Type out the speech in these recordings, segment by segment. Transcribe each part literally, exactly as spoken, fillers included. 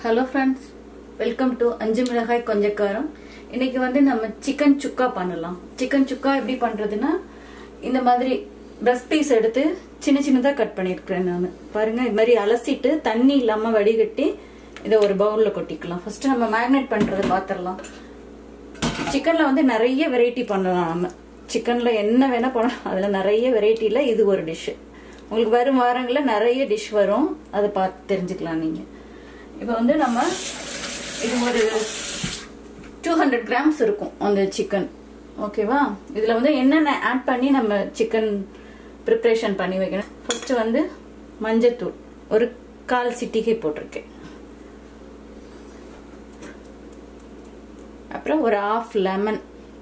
Hello friends, welcome to அஞ்சு மிளகாய் கொஞ்சக்காரம். இன்னைக்கு வந்து நம்ம சிக்கன் சுக்கா பண்ணலாம். சிக்கன் சுக்கா எப்படி பண்றதுன்னா இந்த மாதிரி பிரஸ்ட் பீஸ் எடுத்து சின்ன சின்னதா கட் பண்ணிருக்கேன் நான். பாருங்க இந்த மாதிரி அலசிட்டு தண்ணி இல்லாம வடிகட்டி இத ஒரு பவுல்ல கொட்டிக்கலாம். ஃபர்ஸ்ட் நம்ம மேரினேட் பண்றதை பாத்திரலாம். சிக்கன்ல வந்து நிறைய வெரைட்டி பண்ணலாம் நம்ம. சிக்கன்ல என்ன வேணா பண்ணலாம். அதுல நிறைய வெரைட்டில இது ஒரு டிஷ். உங்களுக்கு வரும் வாரங்கள்ல நிறைய டிஷ் வரும். அதை பார்த்து தெரிஞ்சுக்கலாம் நீங்க. இப்போ வந்து நம்ம இது ஒரு two hundred grams இருக்கும் அந்த சிக்கன். ஓகேவா? இதுல வந்து என்னென்ன ஆட் பண்ணி நம்ம சிக்கன் ப்ரிப்பரேஷன் பண்ணி வைக்கணும். ஃபர்ஸ்ட் வந்து மஞ்சத்தூள் ஒரு கால் சிட்டிகை போட்டிருக்கேன். அப்புறம் ஒரு ஹாஃப் லெமன்.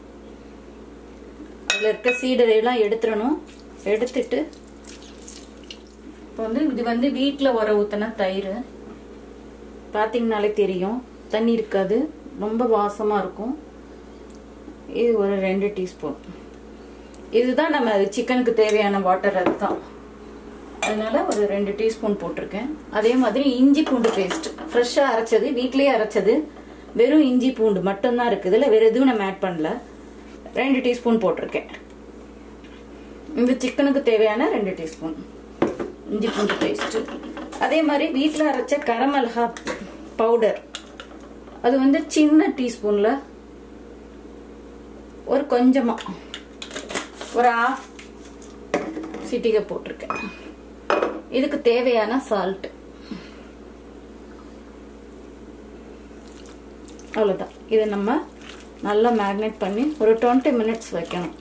அதுல இருக்க சீடரையெல்லாம் எடுத்துடணும். எடுத்துட்டு இப்போ வந்து இது வந்து வீட்டில் உர ஊற்றின தயிர். பார்த்தீங்கனாலே தெரியும், தண்ணி இருக்காது, ரொம்ப வாசமா இருக்கும். இது ஒரு ரெண்டு டீஸ்பூன். இதுதான் நம்ம சிக்கனுக்கு தேவையான வாட்டர். அதுதான், அதனால ஒரு ரெண்டு டீஸ்பூன் போட்டிருக்கேன். அதே மாதிரி இஞ்சி பூண்டு பேஸ்ட் ஃப்ரெஷ்ஷா அரைச்சது, வீட்லயே அரைச்சது, வெறும் இஞ்சி பூண்டு மட்டும்தான் இருக்குது. இல்லை வேற எதுவும் நம்ம ஆட் பண்ணல. ரெண்டு டீஸ்பூன் போட்டிருக்கேன். இந்த சிக்கனுக்கு தேவையான ரெண்டு டீஸ்பூன் இஞ்சி பூண்டு பேஸ்ட். அதே மாதிரி வீட்டில் அரைச்ச கரமிளகா பவுடர், அது வந்து சின்ன டீஸ்பூன்ல ஒரு கொஞ்சமா ஒரு ஹாஃப் சிட்டிகை போட்டிருக்கேன். இதுக்கு தேவையான சால்ட். அவ்வளவுதான். இதை நம்ம நல்லா மேரினேட் பண்ணி ஒரு டுவெண்ட்டி மினிட்ஸ் வைக்கணும்.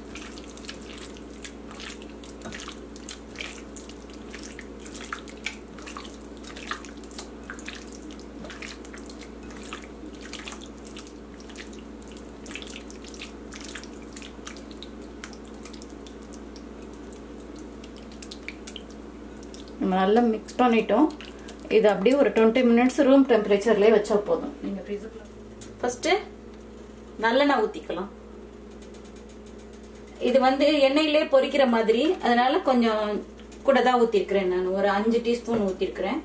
நம்ம நல்லா மிக்ஸ் பண்ணிட்டோம். இது அப்படியே ஒரு டுவெண்ட்டி மினிட்ஸ் ரூம் டெம்பரேச்சர்லேயே வச்சா போதும். நீங்கள் ஃப்ரீசர்ல ஃபர்ஸ்ட்டு நல்லெண்ணெய் ஊற்றிக்கலாம். இது வந்து எண்ணெயிலே பொரிக்கிற மாதிரி, அதனால கொஞ்சம் கூட தான் ஊற்றிருக்கிறேன். நான் ஒரு அஞ்சு டீஸ்பூன் ஊற்றிருக்கிறேன்.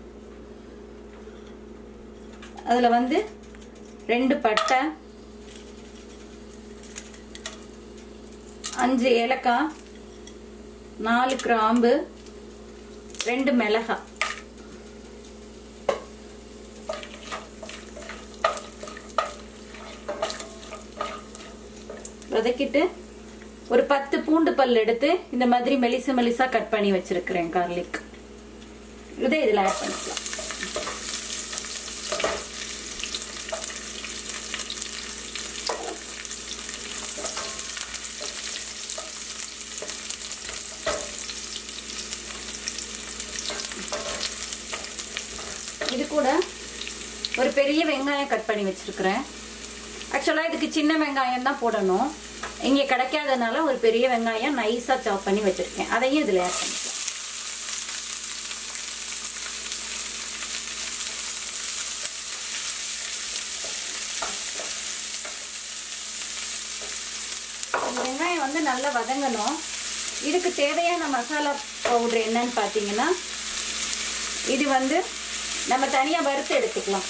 அதில் வந்து ரெண்டு பட்டை, அஞ்சு ஏலக்காய், நாலு கிராம்பு, ரெண்டு மிளகாய், வதக்கிட்டு ஒரு பத்து பூண்டு பல் எடுத்து இந்த மாதிரி மெலிசா மெலிசா கட் பண்ணி வச்சிருக்கிறேன். கார்லிக் இதை இதுல ஆட் பண்ணிக்கலாம். இது கூட ஒரு பெரிய வெங்காயம் கட் பண்ணி வச்சிருக்கிறேன். ஆக்சுவலா இதுக்கு சின்ன வெங்காயம் தான் போடணும். இங்க கிடைக்காதனால ஒரு பெரிய வெங்காயம் நைஸா சாப் பண்ணி வச்சிருக்கேன். அதையும் இதுல ஆட் பண்ணிக்கலாம். வெங்காயம் வந்து நல்லா வதங்கணும். இதுக்கு தேவையான மசாலா பவுடர் என்னன்னு பாத்தீங்கன்னா, இது வந்து நம்ம தனியா வறுத்து எடுத்துக்கலாம்.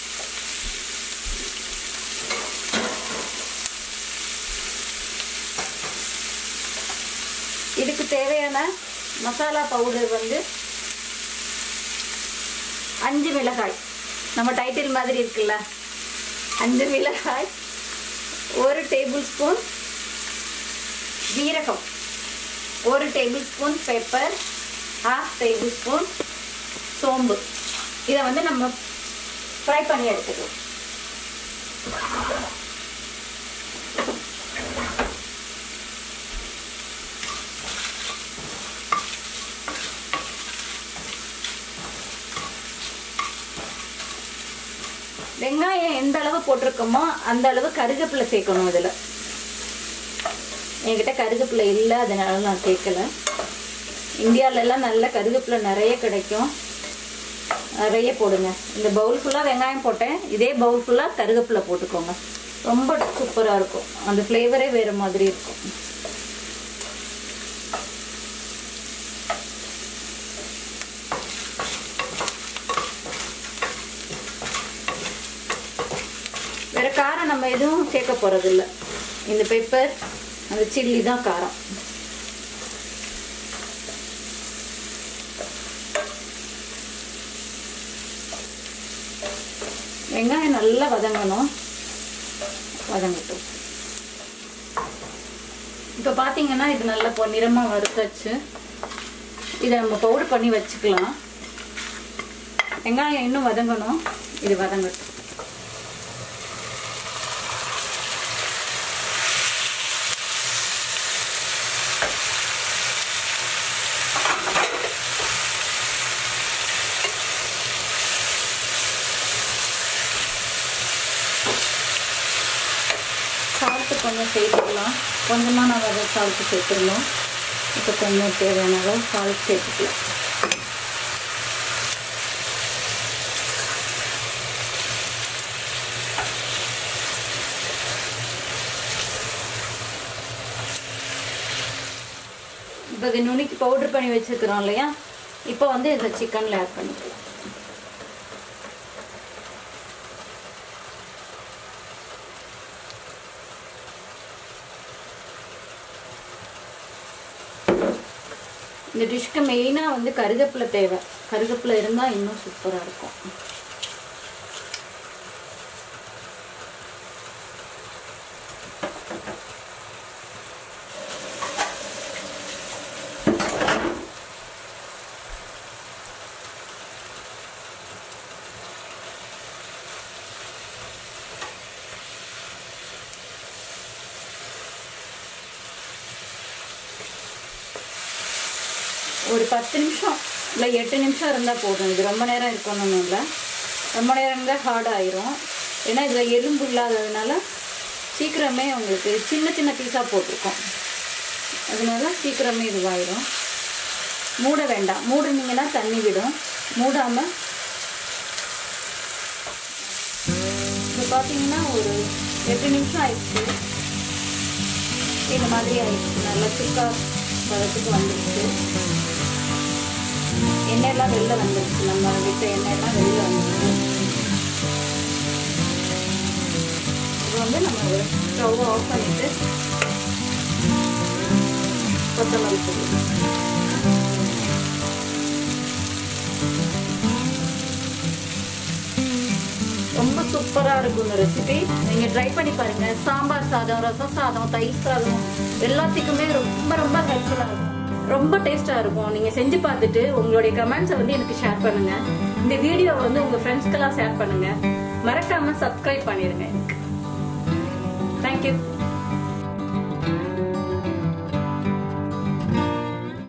இதுக்கு தேவையான மசாலா பவுடர் வந்து அஞ்சு மிளகாய், நம்ம டைட்டில் மாதிரி இருக்குல்ல, அஞ்சு மிளகாய், ஒரு டேபிள் ஸ்பூன் ஜீரகம், ஒரு tablespoon pepper, half tablespoon சோம்பு. இதை வந்து நம்ம ஃப்ரை பண்ணி எடுத்துக்கலாம். வெங்காயம் எந்த அளவு போட்டிருக்கோமோ அந்த அளவு கருவேப்பிலை சேர்க்கணும். இதுல என்கிட்ட கருவேப்பிலை இல்லை, அதனால நான் சேர்க்கல. இந்தியாவில எல்லாம் நல்ல கருவேப்பிலை நிறைய கிடைக்கும், நிறைய போடுங்க. இந்த பவுல் ஃபுல்லா வெங்காயம் போட்டேன், இதே பவுல் ஃபுல்லா கருவேப்பிலை போட்டுக்கோங்க. ரொம்ப சூப்பரா இருக்கும். அந்த ஃப்ளேவரே வேற மாதிரி இருக்கும். காரம் நம்ம எதுவும் சேர்க்க போறது இல்லை. இந்த பெப்பர் அந்த சில்லி தான் காரம். வெங்காயம் நல்லா வதங்கணும். வதங்கட்டும். இப்போ பார்த்தீங்கன்னா இது நல்லா பொன்னிறமாக வறுத்தாச்சு. இதை நம்ம பவுடர் பண்ணி வச்சுக்கலாம். வெங்காயம் இன்னும் வதங்கணும். இது வதங்கட்டும். சால்ட்டு கொஞ்சம் சேர்த்துக்கலாம். கொஞ்சமாக நம்ம அதை சால்ட்டு சேர்த்துருந்தோம். இப்போ கொஞ்சம் தேவையான அளவு சால்ட் சேர்த்துக்கலாம். இப்போ இது நுணுக்கி பவுடர் பண்ணி வச்சுக்கிறோம் இல்லையா, இப்போ வந்து இந்த சிக்கனில் ஆட் பண்ணிக்கலாம். இந்த டிஷ்க்கு மெயினாக வந்து கருவேப்பிலை தேவை. கருவேப்பிலை இருந்தால் இன்னும் சூப்பராக இருக்கும். ஒரு பத்து நிமிஷம் இல்லை எட்டு நிமிஷம் இருந்தால் போதும். இது ரொம்ப நேரம் இருக்கணும்னு இல்லை. ரொம்ப நேரம் இருந்தால் ஹார்ட் ஆயிரும். ஏன்னா இதில் எலும்பு இல்லாததுனால சீக்கிரமே உங்களுக்கு சின்ன சின்ன பீஸாக போட்டிருக்கோம். அதனால சீக்கிரமே இதுவாயிரும். மூட வேண்டாம். மூடுனீங்கன்னா தண்ணி விடும். மூடாமல் இப்போ பார்த்தீங்கன்னா ஒரு எட்டு நிமிஷம் ஆயிடுச்சு. இந்த மாதிரி ஆயிடுச்சு. நல்லா சுக்கா பதத்துக்கு வந்துடுச்சு. எண்ணெயெல்லாம் வெளில வந்துடுச்சு. நம்ம விட்ட எண்ணெயெல்லாம் வெளில வந்துடுச்சு. இப்போ வந்து நம்ம ஸ்டவ் ஆஃப் பண்ணிட்டு கொத்தமல்லி தூள். ரொம்ப சூப்பராக இருக்கும் இந்த ரெசிபி. நீங்கள் ட்ரை பண்ணி பாருங்கள். சாம்பார் சாதம், ரசம் சாதம், தயிர் சாதம் எல்லாத்துக்குமே ரொம்ப ரொம்ப ஹெல்ப்ஃபுல்லாக இருக்கும். ரொம்ப டேஸ்ட்டாக இருக்கும். நீங்கள் செஞ்சு பார்த்துட்டு உங்களுடைய கமெண்ட்ஸை வந்து எனக்கு ஷேர் பண்ணுங்கள். இந்த வீடியோவை வந்து உங்கள் ஃப்ரெண்ட்ஸ்க்கெல்லாம் ஷேர் பண்ணுங்கள். மறக்காமல் சப்ஸ்கிரைப் பண்ணிடுங்க எனக்கு. தேங்க்யூ.